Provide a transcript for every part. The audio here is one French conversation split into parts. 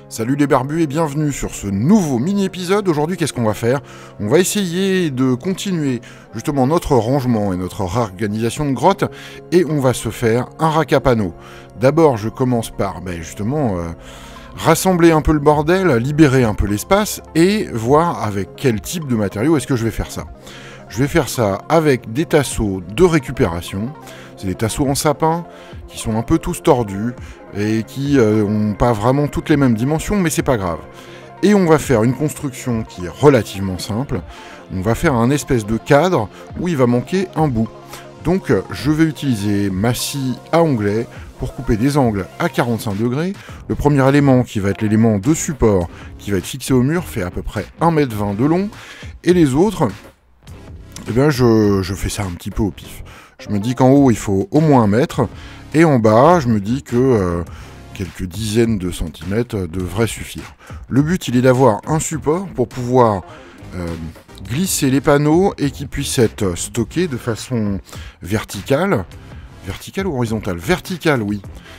Salut les barbus et bienvenue sur ce nouveau mini-épisode. Aujourd'hui, qu'est-ce qu'on va faire? On va essayer de continuer justement notre rangement et notre réorganisation de grotte et on va se faire un rack à panneaux. D'abord, je commence par rassembler un peu le bordel, libérer un peu l'espace et voir avec quel type de matériaux est-ce que je vais faire ça. Je vais faire ça avec des tasseaux de récupération. C'est des tasseaux en sapin qui sont un peu tous tordus et qui n'ont pas vraiment toutes les mêmes dimensions, mais c'est pas grave. Et on va faire une construction qui est relativement simple. On va faire un espèce de cadre où il va manquer un bout. Donc je vais utiliser ma scie à onglet pour couper des angles à 45 degrés. Le premier élément qui va être l'élément de support qui va être fixé au mur fait à peu près 1,20 m de long. Et les autres, eh bien je fais ça un petit peu au pif. Je me dis qu'en haut, il faut au moins 1 mètre. Et en bas, je me dis que quelques dizaines de centimètres devraient suffire. Le but, il est d'avoir un support pour pouvoir glisser les panneaux et qu'ils puissent être stockés de façon verticale. Verticale ou horizontale? Verticale, oui.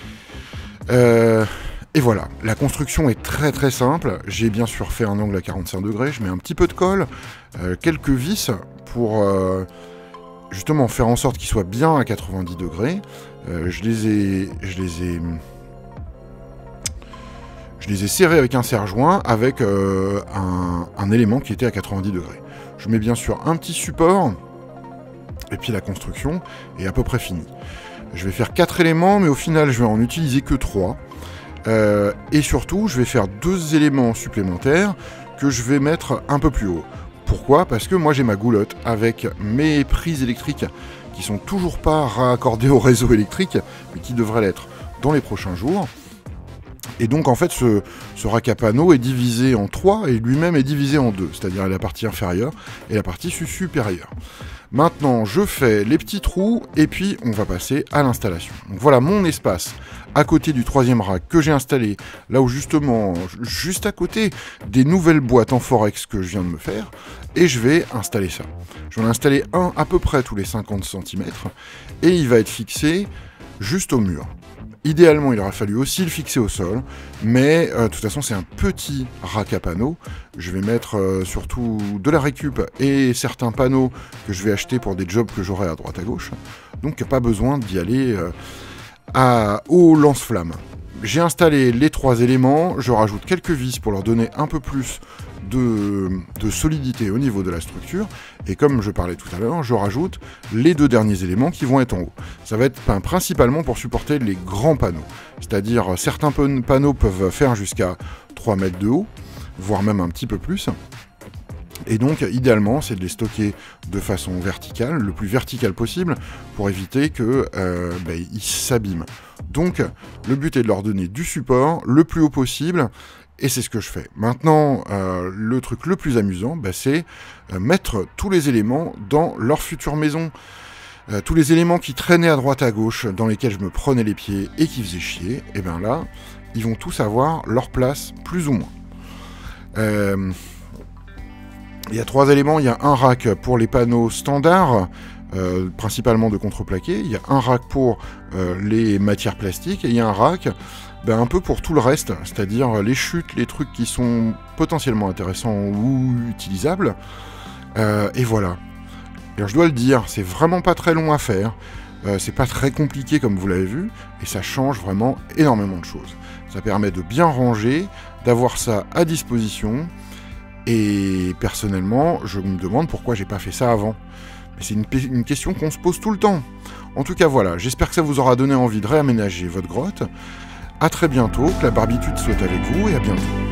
Et voilà, la construction est très très simple. J'ai bien sûr fait un angle à 45 degrés. Je mets un petit peu de colle, quelques vis pour... justement faire en sorte qu'il soit bien à 90 degrés. Je les ai serrés avec un serre-joint avec un élément qui était à 90 degrés. Je mets bien sûr un petit support et puis la construction est à peu près finie. Je vais faire 4 éléments mais au final je vais en utiliser que 3. Et surtout je vais faire 2 éléments supplémentaires que je vais mettre un peu plus haut. Pourquoi? Parce que moi j'ai ma goulotte avec mes prises électriques qui sont toujours pas raccordées au réseau électrique, mais qui devraient l'être dans les prochains jours. Et donc en fait ce rack à panneaux est divisé en 3 et lui-même est divisé en 2, c'est-à-dire la partie inférieure et la partie supérieure. Maintenant je fais les petits trous et puis on va passer à l'installation. Donc voilà mon espace à côté du 3e rack que j'ai installé, là où justement, juste à côté des nouvelles boîtes en forex que je viens de me faire, et je vais installer ça. Je vais en installer un à peu près tous les 50 cm, et il va être fixé juste au mur. Idéalement, il aurait fallu aussi le fixer au sol, mais de toute façon, c'est un petit rack à panneaux. Je vais mettre surtout de la récup et certains panneaux que je vais acheter pour des jobs que j'aurai à droite à gauche. Donc, pas besoin d'y aller au lance-flamme. J'ai installé les 3 éléments, je rajoute quelques vis pour leur donner un peu plus de solidité au niveau de la structure, et comme je parlais tout à l'heure, je rajoute les 2 derniers éléments qui vont être en haut. Ça va être principalement pour supporter les grands panneaux, c'est-à-dire certains panneaux peuvent faire jusqu'à 3 mètres de haut, voire même un petit peu plus. Et donc, idéalement, c'est de les stocker de façon verticale, le plus vertical possible, pour éviter qu'ils s'abîment. Donc, le but est de leur donner du support le plus haut possible, et c'est ce que je fais. Maintenant, le truc le plus amusant, c'est mettre tous les éléments dans leur future maison. Tous les éléments qui traînaient à droite à gauche, dans lesquels je me prenais les pieds et qui faisaient chier, et bien là, ils vont tous avoir leur place, plus ou moins. Il y a 3 éléments, il y a un rack pour les panneaux standards, principalement de contreplaqué, il y a un rack pour les matières plastiques, et il y a un rack un peu pour tout le reste, c'est-à-dire les chutes, les trucs qui sont potentiellement intéressants ou utilisables, et voilà. Alors je dois le dire, c'est vraiment pas très long à faire, c'est pas très compliqué comme vous l'avez vu, et ça change vraiment énormément de choses. Ça permet de bien ranger, d'avoir ça à disposition. Et personnellement, je me demande pourquoi j'ai pas fait ça avant. Mais c'est une question qu'on se pose tout le temps. En tout cas, voilà, j'espère que ça vous aura donné envie de réaménager votre grotte. A très bientôt, que la barbitude soit avec vous et à bientôt.